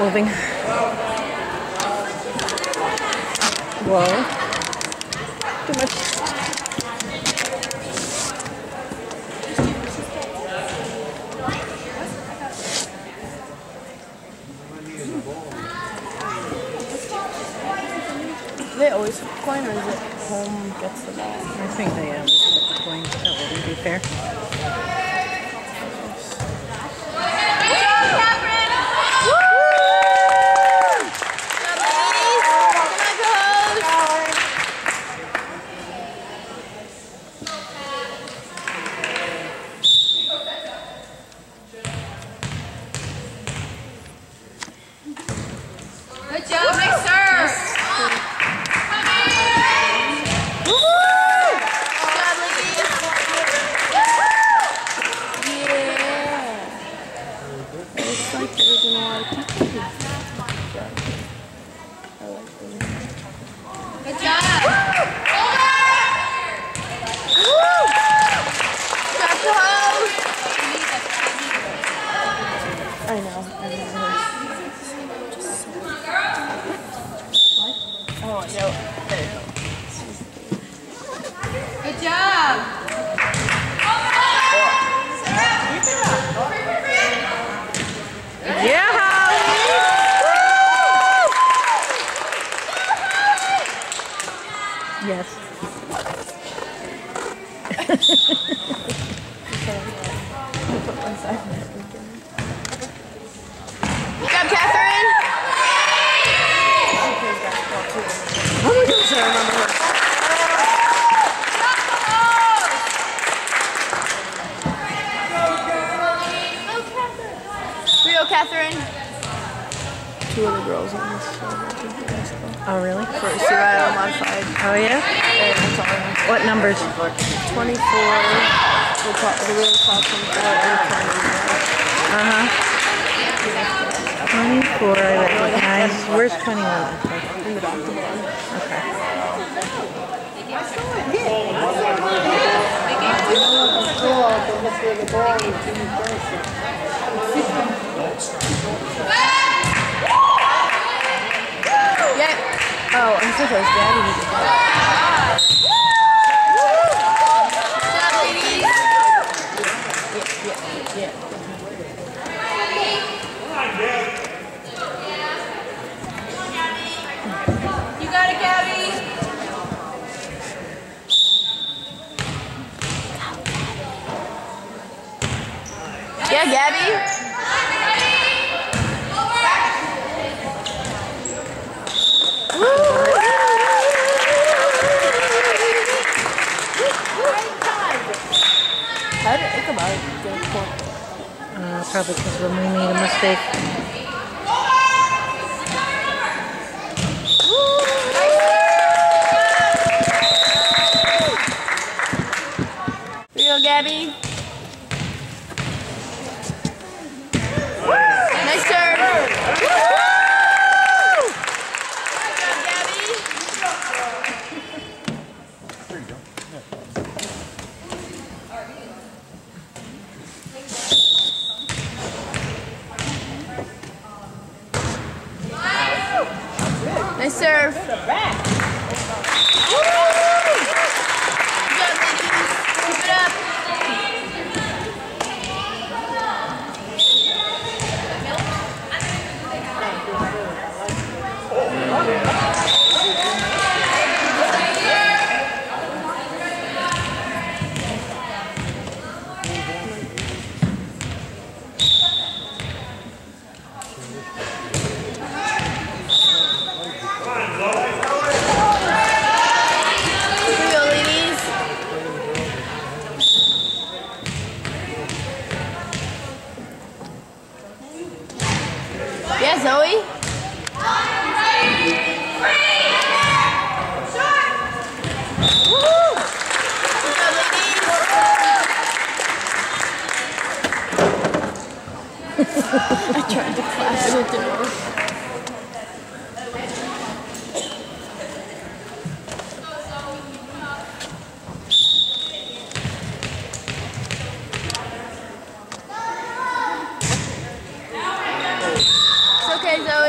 moving. Whoa. Too much. Do they always flip a coin, or is it home gets the ball? I think they always flip the coin. That wouldn't be fair. Good job, next serve. It's like there isn't a lot of people here. Good job. Got the hose. I know. Oh, no. There you go. Good job. Yeah, yes. Put one side. Good job, Catherine. Oh my goodness, I remember her. Rio, Catherine. Two other girls on this basketball. Oh, really? For Survival Modified. Oh, yeah? And it's on What numbers? 24, the really top 24, and 24, I recognize. Where's 21? in the back of the ball. Okay. Yep. Oh, I'm so close. Daddy needs to go. Good job, ladies. Yeah. You got it, Gabby. Yeah, Gabby. How did Ichabod get a point? Probably because when we made a mistake. Here you go, Gabby. Nice serve. Good job, Gabby. Nice serve. Good job, ladies. Keep it up. Here we go, ladies. Yeah, Zoe. Woo! Good job, ladies. I tried to clap and it didn't work. It's okay, Zoe.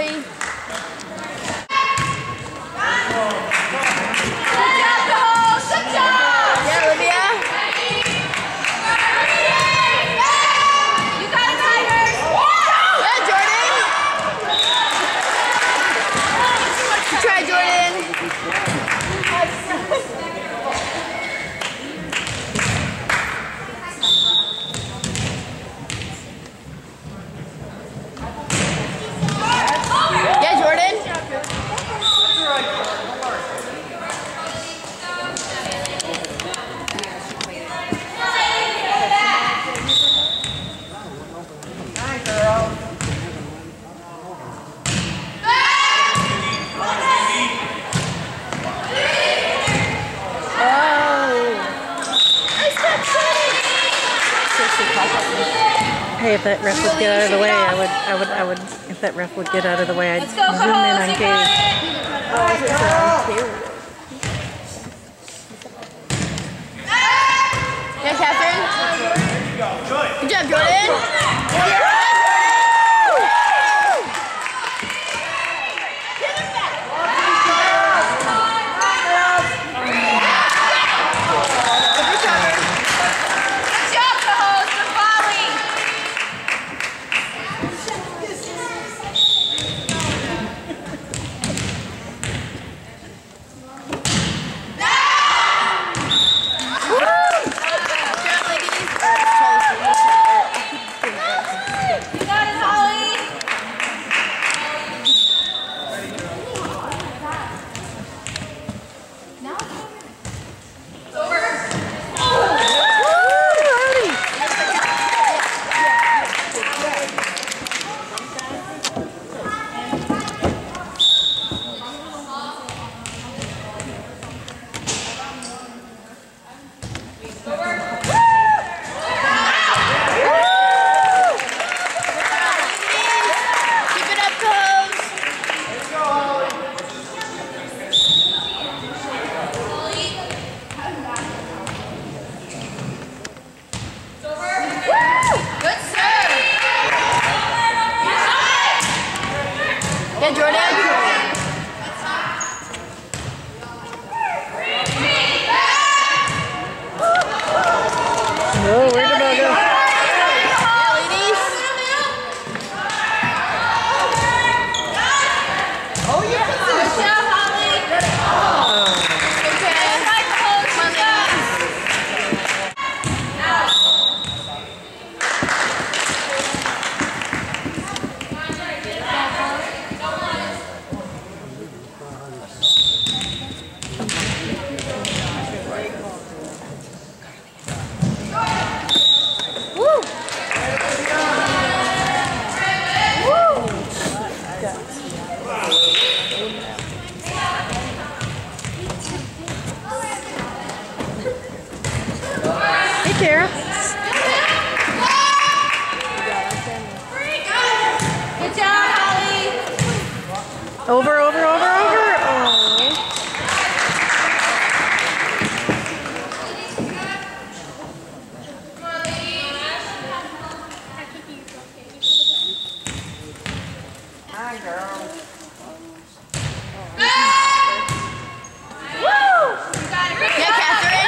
Hey, if that ref would get out of the way, I would, if that ref would get out of the way, I'd Let's go, zoom in Cahoes, on you Katie. got it. Oh, is it on camera? Yeah, Catherine. Good job, Jordan. Yeah, Jordan. Oh, where'd the ball go? Yeah, ladies. Oh, yeah. Good job, Holly. Okay. Come on, ladies. Hey, Tara. Good job, Holly. Over, over, over, over. Oh. Hi, girl. Yeah, Catherine.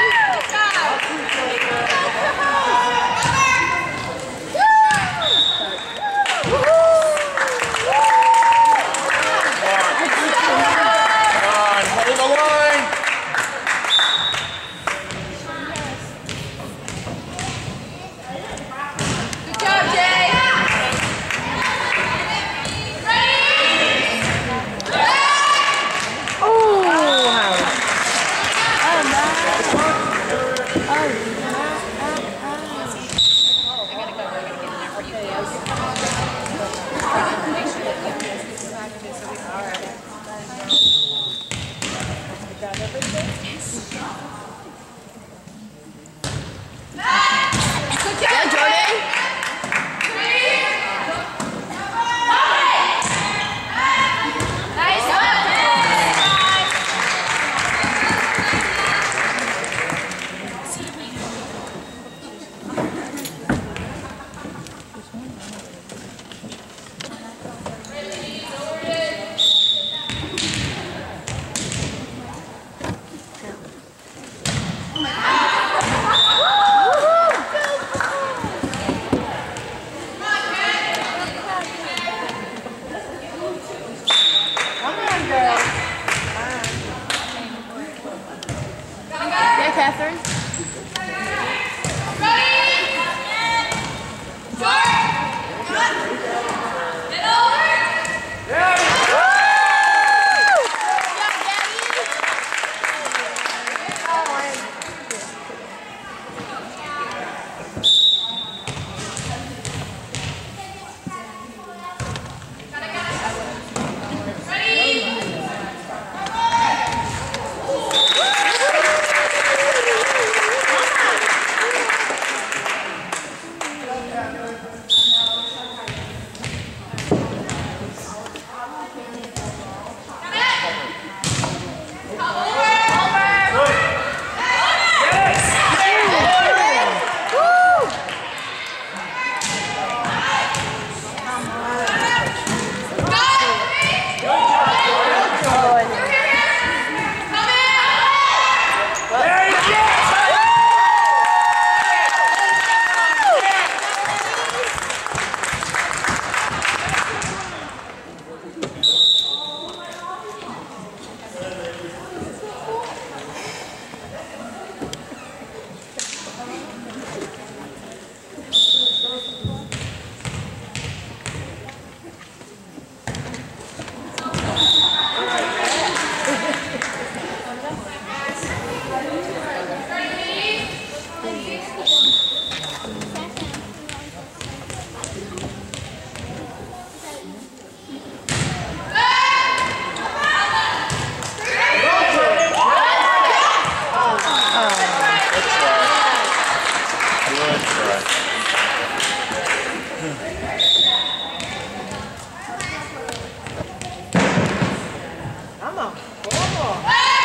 Come on. Come on.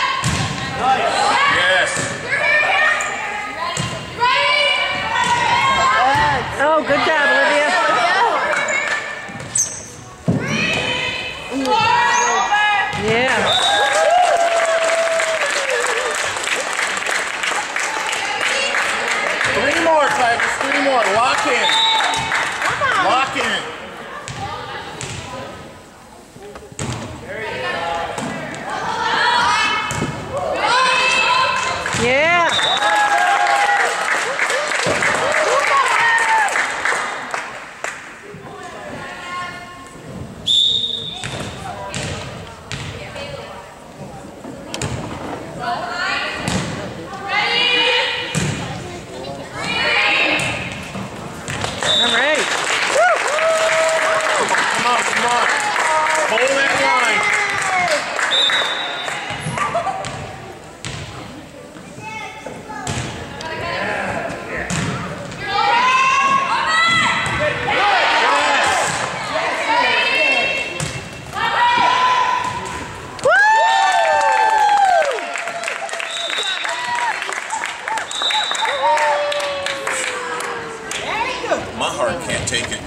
Yes. Oh, good job, Olivia. Yeah. Three more, Tigers. Three more. Lock in. Lock in. Yeah. All right. Come on, come on. Hold that line. My heart can't take it.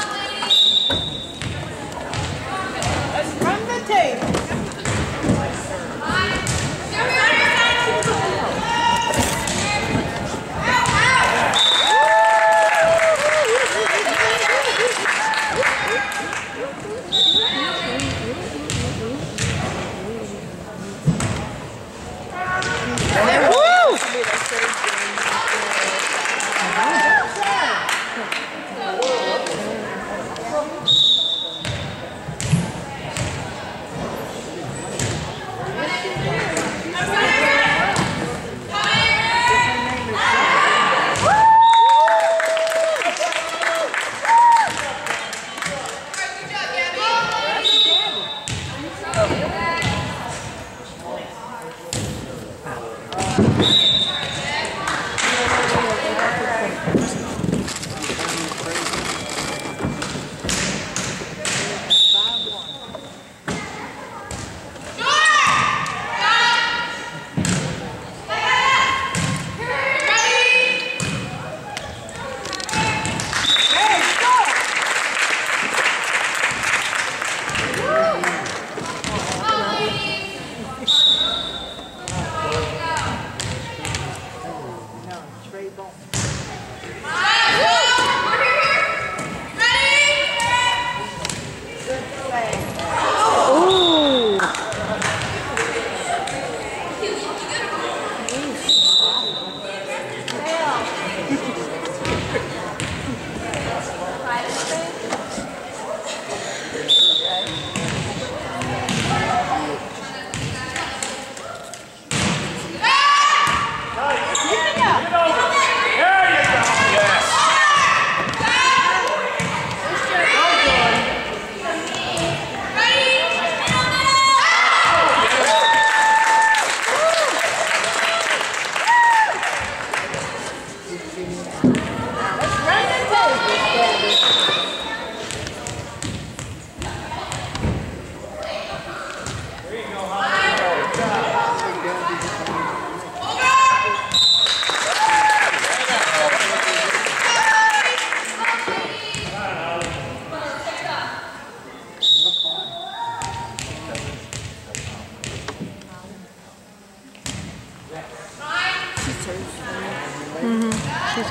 Let's run the tape.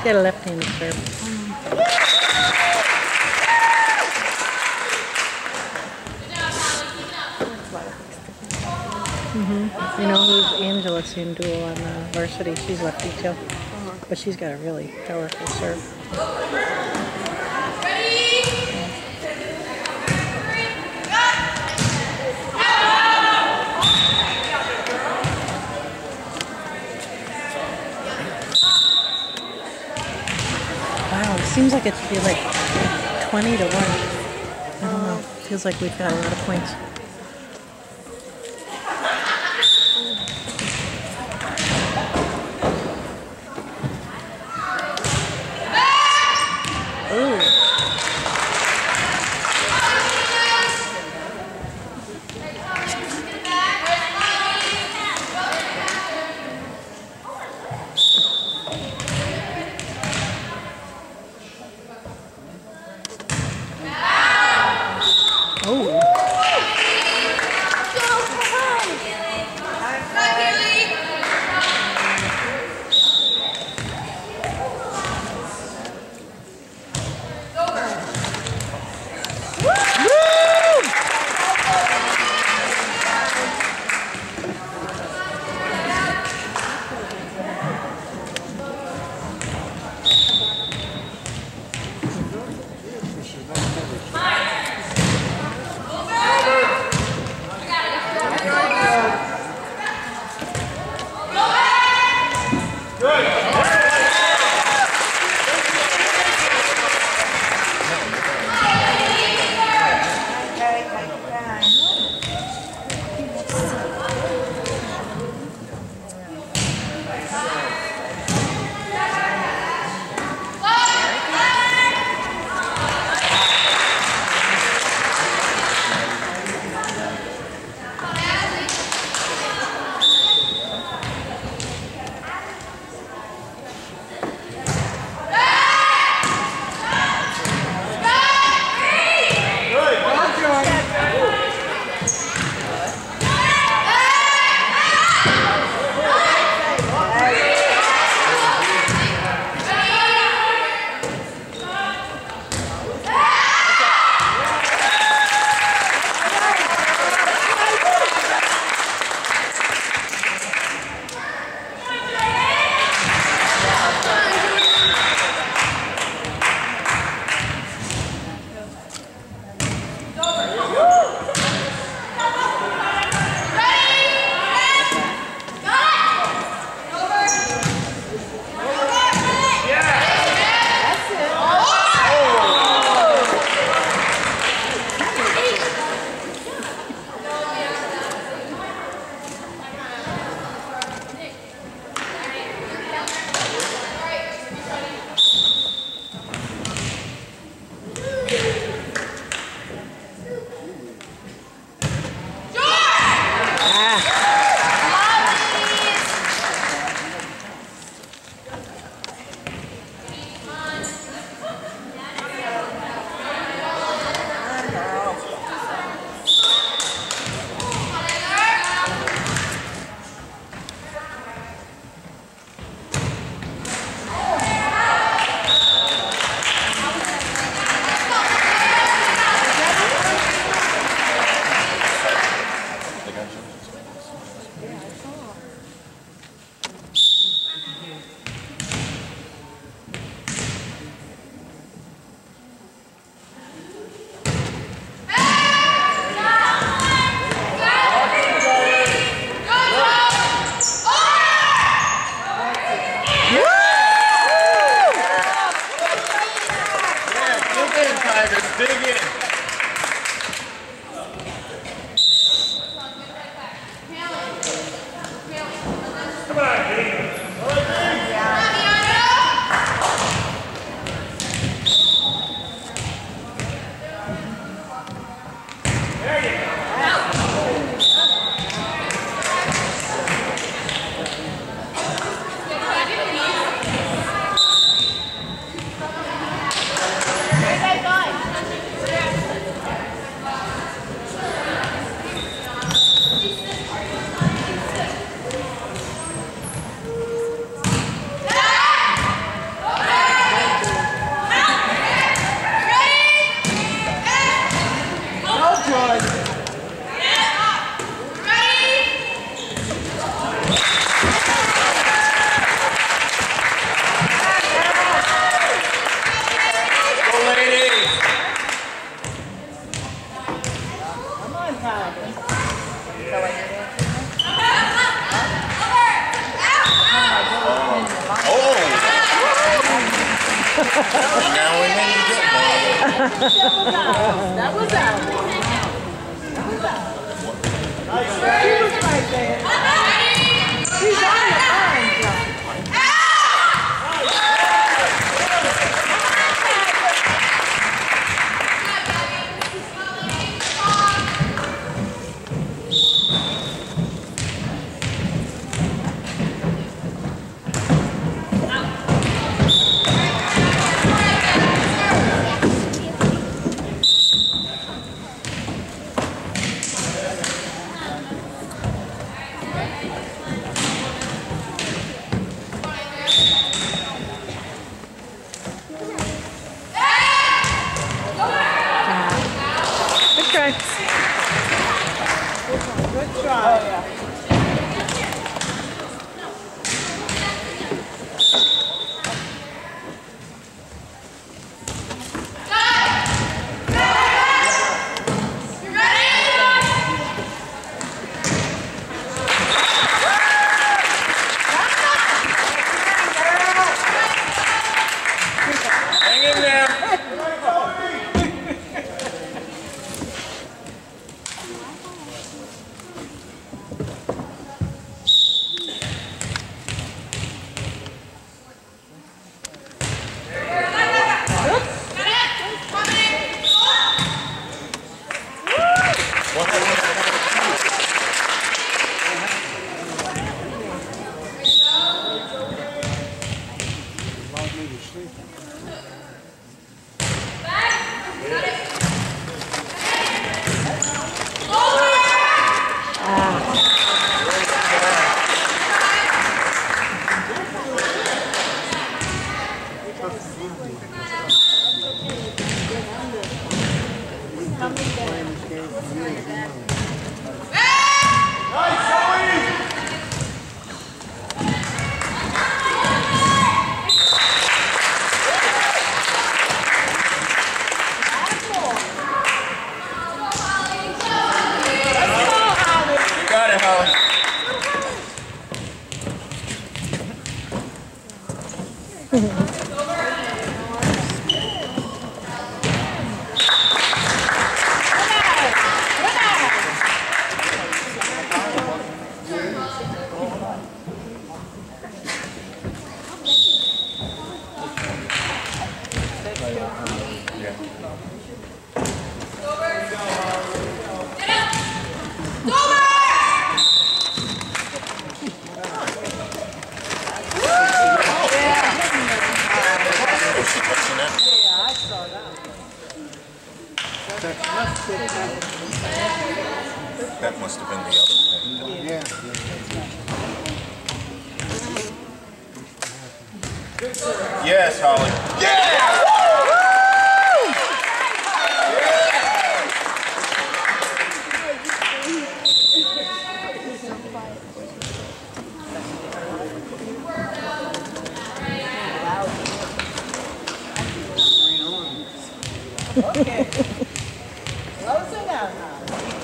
She's got a left-handed serve. You know who's Angela Sandul on the varsity? She's lefty too. But she's got a really powerful serve. Wow, it seems like it should be like 20 to 1. I don't know. Feels like we've got a lot of points. Oh! Now we need to get one. That was out. He was right there. He's on the orange. Good try. Good try. Hang in there. That must have been the other thing. Yeah. Yes, Holly. Yeah! Okay. Close it out now.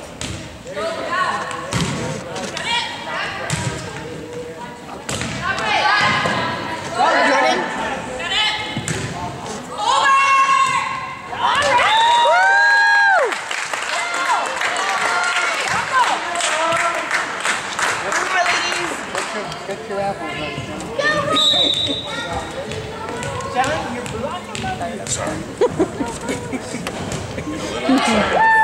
Get your apples ready. John, you're blocking my Sorry.